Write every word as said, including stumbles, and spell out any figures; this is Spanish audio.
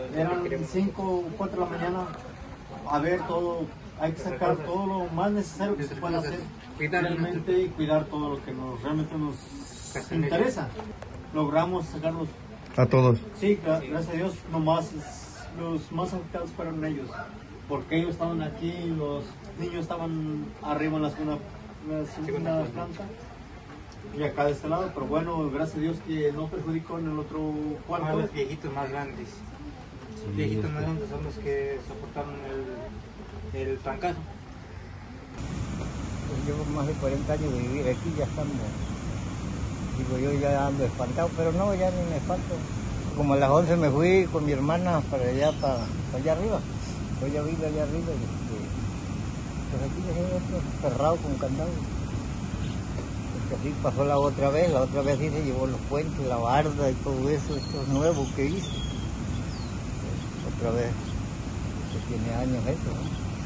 Eran cinco o cuatro de la mañana, a ver todo, hay que sacar todo lo más necesario que se pueda hacer realmente y cuidar todo lo que nos, realmente nos interesa. Logramos sacarlos a todos. Sí, gracias a Dios, nomás los más afectados fueron ellos, porque ellos estaban aquí, los niños estaban arriba en la segunda, la segunda planta y acá de este lado, pero bueno, gracias a Dios que no perjudicó en el otro cuarto. Ah, los viejitos más grandes, sí, viejitos más grandes son los que soportaron el, el trancazo. Pues llevo más de cuarenta años de vivir aquí, ya estamos, digo yo ya ando espantado, pero no, ya ni me espanto. Como a las once me fui con mi hermana para allá, para, para allá arriba, pues ya vive allá arriba, y este, pues aquí dejé esto cerrado con candado. Porque así pasó la otra vez, la otra vez sí se llevó los puentes, la barda y todo eso, esto es nuevo que hizo. Pues, otra vez, que tiene años eso, ¿no?